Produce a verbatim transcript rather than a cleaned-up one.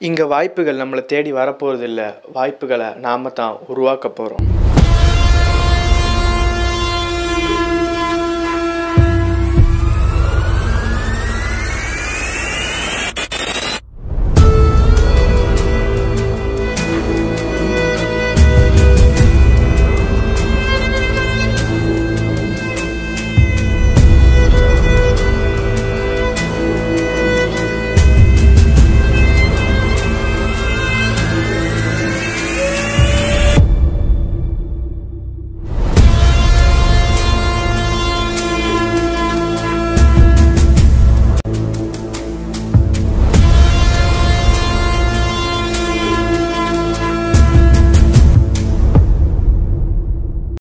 இங்கே வாய்ப்புகள் நம்மளை தேடி வரப்போகிறதில்ல, வாய்ப்புகளை நாம் தான் உருவாக்க போகிறோம்.